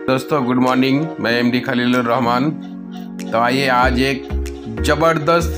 दोस्तों good morning, मैं MD Khalilur Rahman. तो आइए आज एक ज़बरदस्त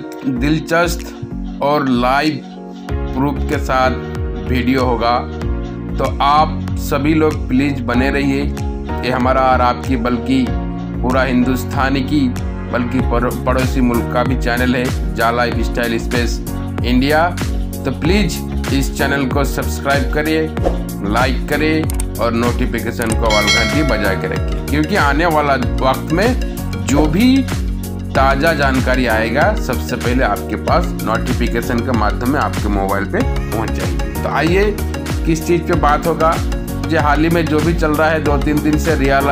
दिलचस्प और लाइव प्रूफ के साथ वीडियो होगा। तो आप सभी लोग प्लीज़ बने रहिए। ये हमारा और आपकी बल्कि पूरा हिंदुस्तानी की बल्कि पड़ोसी मुल्क का भी चैनल है, जा लाइफ स्टाइल स्पेस इंडिया। तो प्लीज़ इस चैनल को सब्सक्राइब करिए, लाइक करिए और नोटिफिकेशन को ऑल घंटी बजा के रखिए, क्योंकि आने वाला वक्त में जो भी ताज़ा जानकारी आएगा सबसे पहले आपके पास नोटिफिकेशन के माध्यम में आपके मोबाइल पे पहुंच जाएगी। तो आइए किस चीज़ पे बात होगा। जो हाल ही में जो भी चल रहा है 2-3 दिन से रियल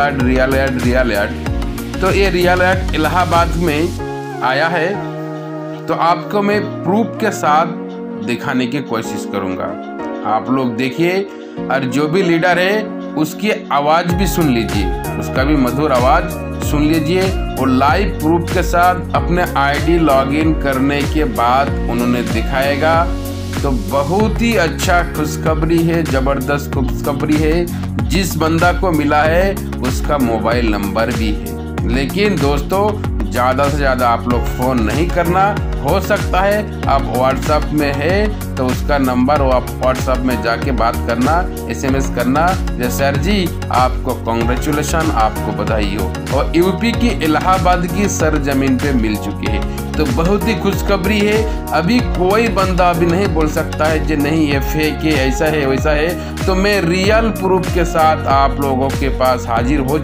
एड, तो ये रियल एड इलाहाबाद में आया है। तो आपको मैं प्रूफ के साथ दिखाने की कोशिश करूँगा। आप लोग देखिए और जो भी लीडर है उसकी आवाज़ भी सुन लीजिए, उसका भी मधुर आवाज़ सुन लीजिए। और लाइव प्रूफ के साथ अपने आईडी लॉगिन करने के बाद उन्होंने दिखाएगा। तो बहुत ही अच्छा खुशखबरी है, ज़बरदस्त खुशखबरी है। जिस बंदा को मिला है उसका मोबाइल नंबर भी है। लेकिन दोस्तों ज़्यादा से ज़्यादा आप लोग फ़ोन नहीं करना। हो सकता है आप व्हाट्सएप में है तो उसका नंबर वो आप व्हाट्सएप में जाके बात करना, SMS करना, जे सर जी आपको कॉन्ग्रेचुलेशन, आपको बधाई हो। और यूपी की इलाहाबाद की सरजमीन पे मिल चुकी है। तो बहुत ही खुशखबरी है। अभी कोई बंदा अभी नहीं बोल सकता है कि नहीं ये फेक है, ऐसा है वैसा है। तो मैं रियल प्रूफ के साथ आप लोगों के पास हाजिर हो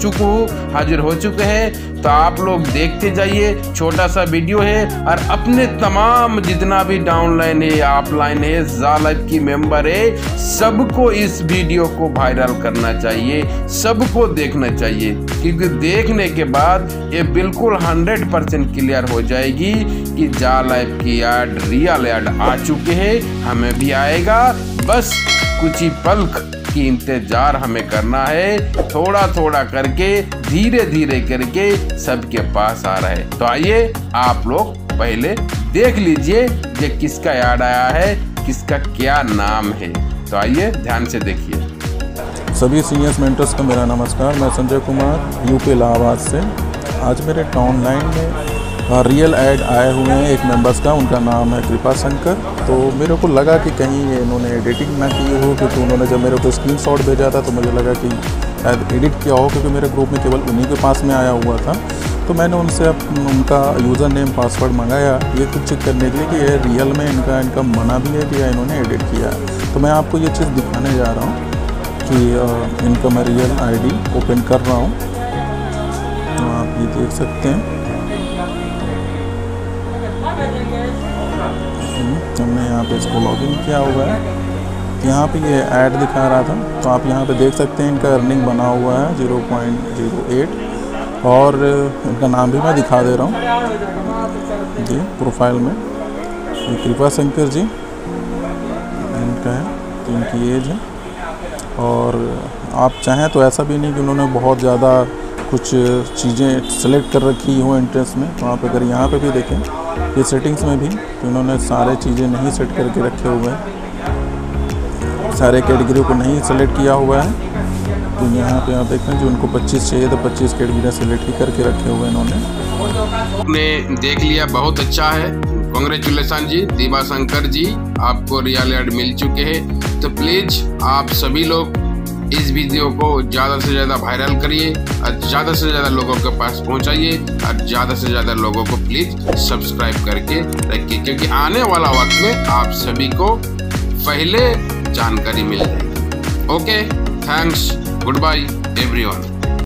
चुके हैं। तो आप लोग देखते जाइए, छोटा सा वीडियो है। और अपने तमाम जितना भी डाउनलाइन है, ऑफलाइन है, जा लाइफ की मेंबर है, सबको इस वीडियो को वायरल करना चाहिए, सबको देखना चाहिए। क्योंकि देखने के बाद ये बिल्कुल 100% क्लियर हो जाएगी कि जा लाइफ की ऐड रियल ऐड आ चुके हैं। हमें भी आएगा, बस कुछ ही पल की इंतजार हमें करना है। थोड़ा थोड़ा करके धीरे धीरे करके सबके पास आ रहा है। तो आइए आप लोग पहले देख लीजिए कि किसका ऐड आया है, किसका क्या नाम है। तो आइए ध्यान से देखिए। सभी सीनियर्स मेंटर्स को मेरा नमस्कार। मैं संजय कुमार यूपी इलाहाबाद से। आज मेरे टाउनलाइन में रियल ऐड आए हुए हैं एक मेंबर्स का, उनका नाम है कृपा शंकर। तो मेरे को लगा कि कहीं ये इन्होंने एडिटिंग ना की हो, क्योंकि उन्होंने जब मेरे को स्क्रीनशॉट भेजा था तो मुझे लगा कि शायद एडिट किया हो, क्योंकि मेरे ग्रुप में केवल उन्हीं के पास में आया हुआ था। तो मैंने उनसे उनका यूज़र नेम पासवर्ड मंगाया ये कुछ चेक करने के लिए कि ये रियल में इनका बना भी है कि या इन्होंने एडिट किया है। तो मैं आपको ये चीज़ दिखाने जा रहा हूँ कि इनका मैं रियल आईडी ओपन कर रहा हूँ। तो आप ये देख सकते हैं, हमने यहाँ पे इसको लॉगिन किया हुआ है। यहाँ पे ये ऐड दिखा रहा था, तो आप यहाँ पे देख सकते हैं इनका अर्निंग बना हुआ है 0.08। और इनका नाम भी मैं दिखा दे रहा हूँ जी प्रोफाइल में। ये कृपा शंकर जी इनका है, तो इनकी एज है। और आप चाहें तो ऐसा भी नहीं कि उन्होंने बहुत ज़्यादा कुछ चीज़ें सेलेक्ट कर रखी हो इंटरेस्ट में। तो आप अगर यहाँ पे भी देखें ये सेटिंग्स में भी, तो इन्होंने सारे चीज़ें नहीं सेट करके रखे हुए हैं, सारे कैटेगरी को नहीं सेलेक्ट किया हुआ है। तो यहाँ पे आप देखें जो उनको 25 चाहिए तो 25 कैटेगरी सेलेक्ट ही करके रखे हुए इन्होंने। देख लिया, बहुत अच्छा है। कांग्रेचुलेशन जी दीवा शंकर जी, आपको रियल ऐड मिल चुके हैं। तो प्लीज आप सभी लोग इस वीडियो को ज़्यादा से ज़्यादा वायरल करिए और ज़्यादा से ज़्यादा लोगों के पास पहुंचाइए। और ज़्यादा से ज़्यादा लोगों को प्लीज़ सब्सक्राइब करके रखिए, क्योंकि आने वाला वक्त में आप सभी को पहले जानकारी मिल जाएगी। Okay, thanks, good bye everyone.